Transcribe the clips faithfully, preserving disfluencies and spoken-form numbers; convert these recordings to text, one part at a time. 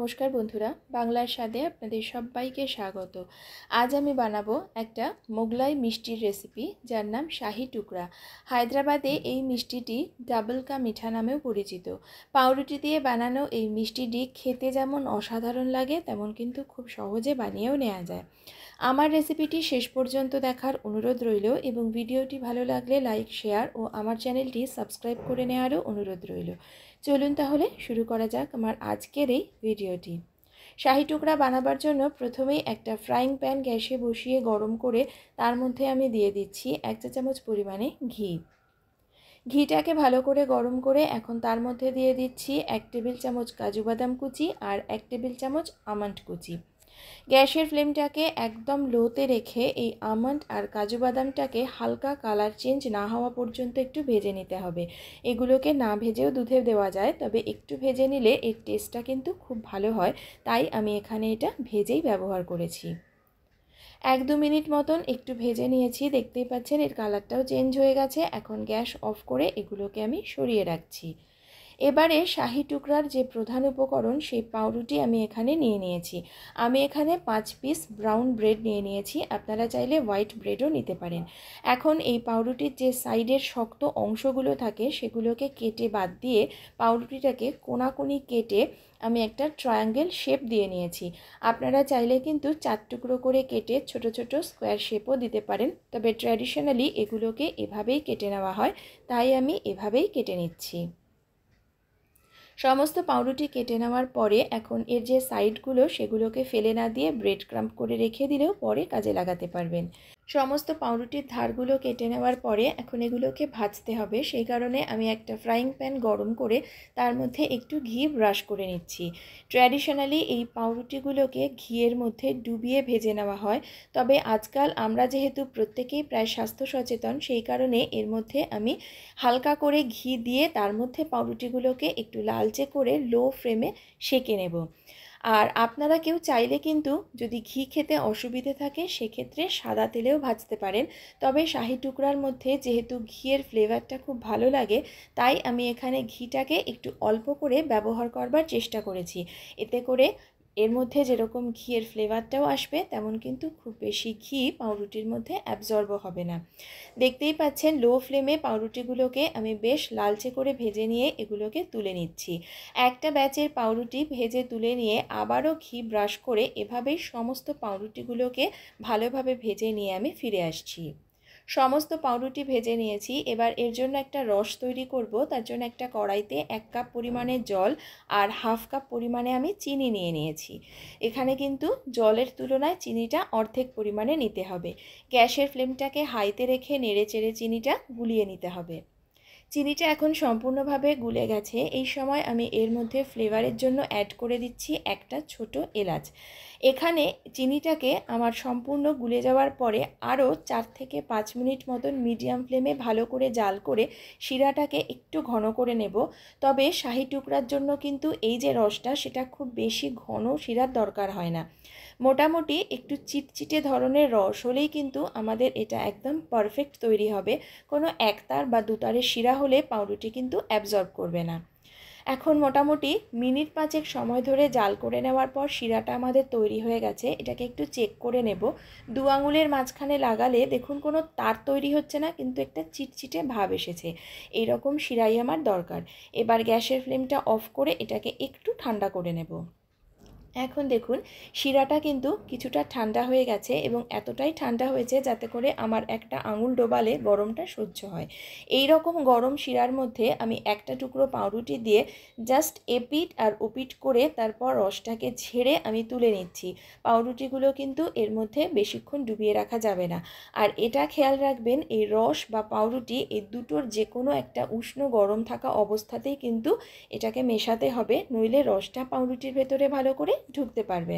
নমস্কার বন্ধুরা, বাংলার স্বাদে আপনাদের সবাইকে স্বাগত। আজ আমি বানাবো একটা মোগলাই মিষ্টির রেসিপি, যার নাম শাহি টুকরা। হায়দ্রাবাদে এই মিষ্টিটি ডাবল কা মিঠা নামেও পরিচিত। পাউরুটি দিয়ে বানানো এই মিষ্টিটি খেতে যেমন অসাধারণ লাগে, তেমন কিন্তু খুব সহজে বানিয়েও নেওয়া যায়। আমার রেসিপিটি শেষ পর্যন্ত দেখার অনুরোধ রইল এবং ভিডিওটি ভালো লাগলে লাইক, শেয়ার ও আমার চ্যানেলটি সাবস্ক্রাইব করে নেওয়ারও অনুরোধ রইল। চলুন তাহলে শুরু করা যাক আমার আজকের এই ভিডিওটি। শাহি টুকরা বানাবার জন্য প্রথমেই একটা ফ্রাইং প্যান গ্যাসে বসিয়ে গরম করে তার মধ্যে আমি দিয়ে দিচ্ছি এক চা চামচ পরিমাণে ঘি। ঘিটাকে ভালো করে গরম করে এখন তার মধ্যে দিয়ে দিচ্ছি এক টেবিল চামচ কাজু বাদাম কুচি আর এক টেবিল চামচ আমন্ড কুচি। গ্যাসের ফ্লেমটাকে একদম লোতে রেখে এই আমন্ড আর কাজু বাদামটাকে হালকা কালার চেঞ্জ না হওয়া পর্যন্ত একটু ভেজে নিতে হবে। এগুলোকে না ভেজেও দুধে দেওয়া যায়, তবে একটু ভেজে নিলে এর টেস্টটা কিন্তু খুব ভালো হয়, তাই আমি এখানে এটা ভেজেই ব্যবহার করেছি। এক দু মিনিট মতন একটু ভেজে নিয়েছি, দেখতেই পাচ্ছেন এর কালারটাও চেঞ্জ হয়ে গেছে। এখন গ্যাস অফ করে এগুলোকে আমি সরিয়ে রাখছি। এবারে শাহি টুকরার যে প্রধান উপকরণ, সেই পাউরুটি আমি এখানে নিয়ে নিয়েছি। আমি এখানে পাঁচ পিস ব্রাউন ব্রেড নিয়ে নিয়েছি, আপনারা চাইলে হোয়াইট ব্রেডও নিতে পারেন। এখন এই পাউরুটির যে সাইডের শক্ত অংশগুলো থাকে সেগুলোকে কেটে বাদ দিয়ে পাউরুটিটাকে কোনাকুনি কেটে আমি একটা ট্রায়াঙ্গেল শেপ দিয়ে নিয়েছি। আপনারা চাইলে কিন্তু চার টুকরো করে কেটে ছোট ছোট স্কোয়ার শেপও দিতে পারেন, তবে ট্র্যাডিশনালি এগুলোকে এভাবেই কেটে নেওয়া হয়, তাই আমি এভাবেই কেটে নিচ্ছি। সমস্ত পাউরুটি কেটে নেওয়ার পরে এখন এর যে সাইডগুলো সেগুলোকে ফেলে না দিয়ে ব্রেড ক্রাম্প করে রেখে দিলেও পরে কাজে লাগাতে পারবেন। সমস্ত পাউরুটির ধারগুলো কেটে নেওয়ার পরে এখন এগুলোকে ভাজতে হবে, সেই কারণে আমি একটা ফ্রাইং প্যান গরম করে তার মধ্যে একটু ঘি ব্রাশ করে নিচ্ছি। ট্র্যাডিশনালি এই পাউরুটিগুলোকে ঘিয়ের মধ্যে ডুবিয়ে ভেজে নেওয়া হয়, তবে আজকাল আমরা যেহেতু প্রত্যেকেই প্রায় স্বাস্থ্য সচেতন, সেই কারণে এর মধ্যে আমি হালকা করে ঘি দিয়ে তার মধ্যে পাউরুটিগুলোকে একটু লালচে করে লো ফ্লেমে সেঁকে নেব। আর আপনারা কেউ চাইলে কিন্তু যদি ঘি খেতে অসুবিধে থাকে সেক্ষেত্রে সাদা তেলেও ভাজতে পারেন, তবে শাহি টুকরার মধ্যে যেহেতু ঘিয়ের ফ্লেভারটা খুব ভালো লাগে, তাই আমি এখানে ঘিটাকে একটু অল্প করে ব্যবহার করবার চেষ্টা করেছি। এতে করে এর মধ্যে যেরকম ঘিয়ের ফ্লেভারটাও আসবে, তেমন কিন্তু খুব বেশি ঘি পাউরুটির মধ্যে অ্যাবজর্বও হবে না। দেখতেই পাচ্ছেন লো ফ্লেমে পাউরুটিগুলোকে আমি বেশ লালচে করে ভেজে নিয়ে এগুলোকে তুলে নিচ্ছি। একটা ব্যাচের পাউরুটি ভেজে তুলে নিয়ে আবারও ঘি ব্রাশ করে এভাবেই সমস্ত পাউরুটিগুলোকে ভালোভাবে ভেজে নিয়ে আমি ফিরে আসছি। সমস্ত পাউরুটি ভেজে নিয়েছি। এবার এর জন্য একটা রস তৈরি করব। তার জন্য একটা কড়াইতে এক কাপ পরিমাণে জল আর হাফ কাপ পরিমাণে আমি চিনি নিয়ে নিয়েছি। এখানে কিন্তু জলের তুলনায় চিনিটা অর্ধেক পরিমাণে নিতে হবে। গ্যাসের ফ্লেমটাকে হাইতে রেখে নেড়ে চেড়ে চিনিটা গুলিয়ে নিতে হবে। চিনিটা এখন সম্পূর্ণভাবে গুলে গেছে। এই সময় আমি এর মধ্যে ফ্লেভারের জন্য অ্যাড করে দিচ্ছি একটা ছোট এলাচ। এখানে চিনিটাকে আমার সম্পূর্ণ গুলে যাওয়ার পরে আরও চার থেকে পাঁচ মিনিট মতন মিডিয়াম ফ্লেমে ভালো করে জাল করে শিরাটাকে একটু ঘন করে নেব। তবে শাহি টুকরার জন্য কিন্তু এই যে রসটা, সেটা খুব বেশি ঘন শিরার দরকার হয় না। মোটামুটি একটু চিটচিটে ধরনের রস হলেই কিন্তু আমাদের এটা একদম পারফেক্ট তৈরি হবে। কোনো একতার বা দুতারের শিরা হলে পাউরুটি কিন্তু অ্যাবজর্ব করবে না। এখন মোটামুটি মিনিট পাঁচেক সময় ধরে জাল করে নেওয়ার পর শিরাটা আমাদের তৈরি হয়ে গেছে। এটাকে একটু চেক করে নেব। দু আঙুলের মাঝখানে লাগালে দেখুন কোনো তার তৈরি হচ্ছে না, কিন্তু একটা চিটচিটে ভাব এসেছে। এই রকম শিরাই আমার দরকার। এবার গ্যাসের ফ্লেমটা অফ করে এটাকে একটু ঠান্ডা করে নেব। এখন দেখুন শিরাটা কিন্তু কিছুটা ঠান্ডা হয়ে গেছে এবং এতটাই ঠান্ডা হয়েছে যাতে করে আমার একটা আঙুল ডোবালে গরমটা সহ্য হয়। এই রকম গরম শিরার মধ্যে আমি একটা টুকরো পাউরুটি দিয়ে জাস্ট এপিট আর ওপিট করে তারপর রসটাকে ঝেড়ে আমি তুলে নিচ্ছি। পাউরুটিগুলো কিন্তু এর মধ্যে বেশিক্ষণ ডুবিয়ে রাখা যাবে না। আর এটা খেয়াল রাখবেন, এই রস বা পাউরুটি এই দুটোর যে কোনো একটা উষ্ণ গরম থাকা অবস্থাতেই কিন্তু এটাকে মেশাতে হবে, নইলে রসটা পাউরুটির ভেতরে ভালো করে ঢুকতে পারবে না।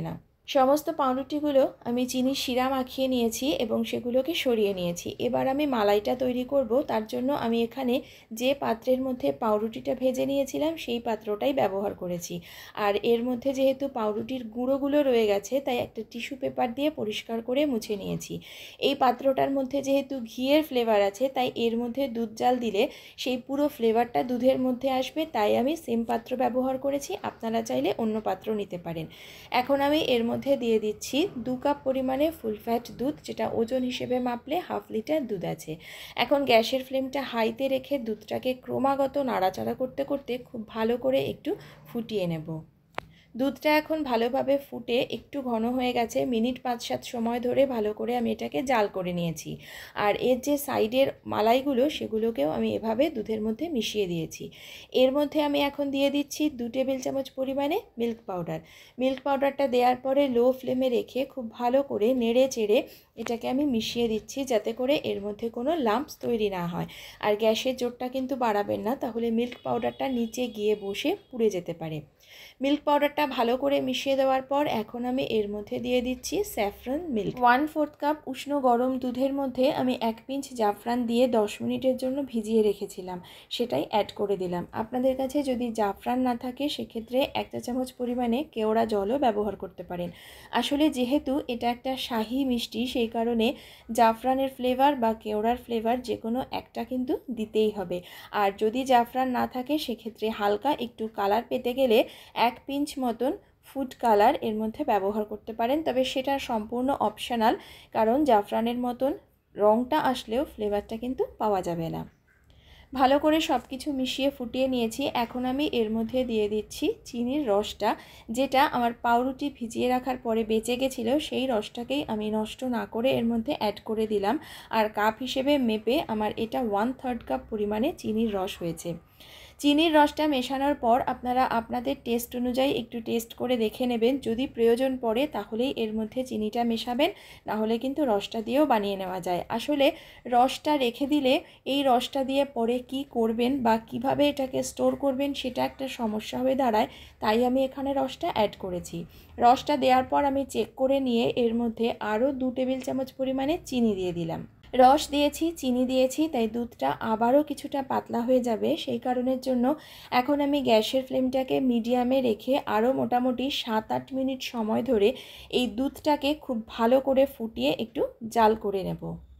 সমস্ত পাউরুটিগুলো আমি চিনির শিরা মাখিয়ে নিয়েছি এবং সেগুলোকে সরিয়ে নিয়েছি। এবার আমি মালাইটা তৈরি করব। তার জন্য আমি এখানে যে পাত্রের মধ্যে পাউরুটিটা ভেজে নিয়েছিলাম সেই পাত্রটাই ব্যবহার করেছি। আর এর মধ্যে যেহেতু পাউরুটির গুঁড়োগুলো রয়ে গেছে তাই একটা টিস্যু পেপার দিয়ে পরিষ্কার করে মুছে নিয়েছি। এই পাত্রটার মধ্যে যেহেতু ঘিয়ের ফ্লেভার আছে তাই এর মধ্যে দুধ জাল দিলে সেই পুরো ফ্লেভারটা দুধের মধ্যে আসবে, তাই আমি সেম পাত্র ব্যবহার করেছি। আপনারা চাইলে অন্য পাত্র নিতে পারেন। এখন আমি এর মধ্যে মধ্যে দিয়ে দিচ্ছি দু কাপ পরিমাণে ফুল ফ্যাট দুধ, যেটা ওজন হিসেবে মাপলে হাফ লিটার দুধ আছে। এখন গ্যাসের ফ্লেমটা হাইতে রেখে দুধটাকে ক্রমাগত নাড়াচাড়া করতে করতে খুব ভালো করে একটু ফুটিয়ে নেব। দুধটা এখন ভালোভাবে ফুটে একটু ঘন হয়ে গেছে। মিনিট পাঁচ সাত সময় ধরে ভালো করে আমি এটাকে জাল করে নিয়েছি। আর এর যে সাইডের মালাইগুলো সেগুলোকেও আমি এভাবে দুধের মধ্যে মিশিয়ে দিয়েছি। এর মধ্যে আমি এখন দিয়ে দিচ্ছি দু টেবিল চামচ পরিমাণে মিল্ক পাউডার। মিল্ক পাউডারটা দেওয়ার পরে লো ফ্লেমে রেখে খুব ভালো করে নেড়ে চেড়ে এটাকে আমি মিশিয়ে দিচ্ছি, যাতে করে এর মধ্যে কোনো লাম্পস তৈরি না হয়। আর গ্যাসের জোরটা কিন্তু বাড়াবেন না, তাহলে মিল্ক পাউডারটা নিচে গিয়ে বসে পুড়ে যেতে পারে। মিল্ক পাউডারটা ভালো করে মিশিয়ে দেওয়ার পর এখন আমি এর মধ্যে দিয়ে দিচ্ছি saffron milk. One fourth cup উষ্ণ গরম দুধের মধ্যে আমি এক পিঞ্চ জাফরান দিয়ে দশ মিনিটের জন্য ভিজিয়ে রেখেছিলাম, সেটাই অ্যাড করে দিলাম। আপনাদের কাছে যদি জাফরান না থাকে সেক্ষেত্রে এক চা চামচ পরিমাণে কেওড়া জলও ব্যবহার করতে পারেন। আসলে যেহেতু এটা একটা শাহি মিষ্টি, সেই কারণে জাফরানের ফ্লেভার বা কেওড়ার ফ্লেভার যে কোনো একটা কিন্তু দিতেই হবে। আর যদি জাফরান না থাকে সেক্ষেত্রে হালকা একটু কালার পেতে গেলে এক পিঞ্চ মতন ফুড কালার এর মধ্যে ব্যবহার করতে পারেন, তবে সেটা সম্পূর্ণ অপশনাল, কারণ জাফরানের মতন রঙটা আসলেও ফ্লেভারটা কিন্তু পাওয়া যাবে না। ভালো করে সব কিছু মিশিয়ে ফুটিয়ে নিয়েছি। এখন আমি এর মধ্যে দিয়ে দিচ্ছি চিনির রসটা, যেটা আমার পাউরুটি ভিজিয়ে রাখার পরে বেঁচে গেছিলো, সেই রসটাকেই আমি নষ্ট না করে এর মধ্যে অ্যাড করে দিলাম। আর কাপ হিসেবে মেপে আমার এটা ওয়ান থার্ড কাপ পরিমাণে চিনির রস হয়েছে। চিনির রসটা মেশানোর পর আপনারা আপনাদের টেস্ট অনুযায়ী একটু টেস্ট করে দেখে নেবেন। যদি প্রয়োজন পড়ে তাহলেই এর মধ্যে চিনিটা মেশাবেন, না হলে কিন্তু রসটা দিয়েও বানিয়ে নেওয়া যায়। আসলে রসটা রেখে দিলে এই রসটা দিয়ে পরে কি করবেন বা কিভাবে এটাকে স্টোর করবেন সেটা একটা সমস্যা হয়ে দাঁড়ায়, তাই আমি এখানে রসটা অ্যাড করেছি। রসটা দেওয়ার পর আমি চেক করে নিয়ে এর মধ্যে আরও দু টেবিল চামচ পরিমাণে চিনি দিয়ে দিলাম। রস দিয়েছি, চিনি দিয়েছি, তাই দুধটা আবারও কিছুটা পাতলা হয়ে যাবে। সেই কারণের জন্য এখন আমি গ্যাসের ফ্লেমটাকে মিডিয়ামে রেখে আরও মোটামুটি সাত আট মিনিট সময় ধরে এই দুধটাকে খুব ভালো করে ফুটিয়ে একটু জাল করে নেব।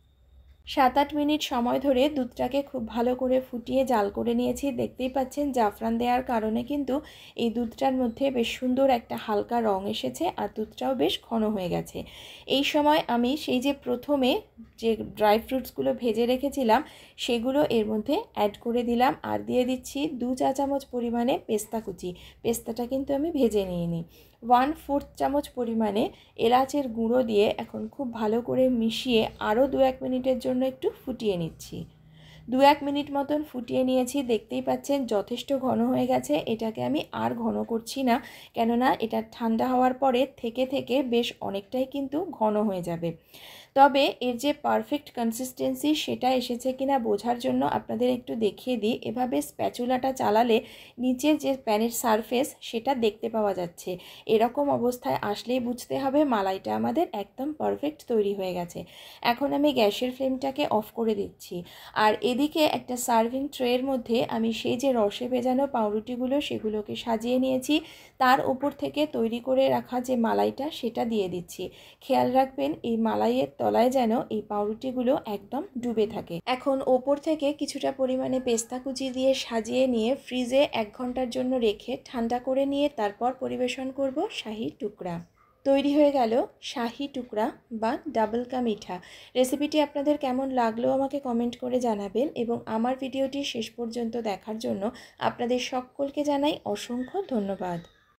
সাত আট মিনিট সময় ধরে দুধটাকে খুব ভালো করে ফুটিয়ে জাল করে নিয়েছি। দেখতেই পাচ্ছেন জাফরান দেওয়ার কারণে কিন্তু এই দুধটার মধ্যে বেশ সুন্দর একটা হালকা রং এসেছে আর দুধটাও বেশ ঘন হয়ে গেছে। এই সময় আমি সেই যে প্রথমে যে ড্রাই ফ্রুটসগুলো ভেজে রেখেছিলাম সেগুলো এর মধ্যে অ্যাড করে দিলাম, আর দিয়ে দিচ্ছি দু চা চামচ পরিমাণে পেস্তা কুচি। পেস্তাটা কিন্তু আমি ভেজে নিইনি। ওয়ান ফোর্থ চামচ পরিমাণে এলাচের গুঁড়ো দিয়ে এখন খুব ভালো করে মিশিয়ে আরও দু এক মিনিটের জন্য একটু ফুটিয়ে নিচ্ছি। দু এক মিনিট মতন ফুটিয়ে নিয়েছি। দেখতেই পাচ্ছেন যথেষ্ট ঘন হয়ে গেছে। এটাকে আমি আর ঘন করছি না, কেননা এটা ঠান্ডা হওয়ার পরে থেকে থেকে বেশ অনেকটাই কিন্তু ঘন হয়ে যাবে। তবে এর যে পারফেক্ট কনসিস্টেন্সি সেটা এসেছে কিনা বোঝার জন্য আপনাদের একটু দেখিয়ে দিই। এভাবে স্প্যাচুলাটা চালালে নিচের যে প্যানের সারফেস সেটা দেখতে পাওয়া যাচ্ছে। এরকম অবস্থায় আসলেই বুঝতে হবে মালাইটা আমাদের একদম পারফেক্ট তৈরি হয়ে গেছে। এখন আমি গ্যাসের ফ্লেমটাকে অফ করে দিচ্ছি। আর এদিকে একটা সার্ভিং ট্রের মধ্যে আমি সেই যে রসে ভেজানো পাউরুটিগুলো সেগুলোকে সাজিয়ে নিয়েছি। তার উপর থেকে তৈরি করে রাখা যে মালাইটা সেটা দিয়ে দিচ্ছি। খেয়াল রাখবেন এই মালাইয়ের তলায় যেন এই পাউরুটিগুলো একদম ডুবে থাকে। এখন ওপর থেকে কিছুটা পরিমাণে পেস্তা কুচি দিয়ে সাজিয়ে নিয়ে ফ্রিজে এক ঘন্টার জন্য রেখে ঠান্ডা করে নিয়ে তারপর পরিবেশন করব শাহি টুকরা। তৈরি হয়ে গেল শাহি টুকরা বা ডাবল কা মিঠা। রেসিপিটি আপনাদের কেমন লাগলো আমাকে কমেন্ট করে জানাবেন, এবং আমার ভিডিওটি শেষ পর্যন্ত দেখার জন্য আপনাদের সকলকে জানাই অসংখ্য ধন্যবাদ।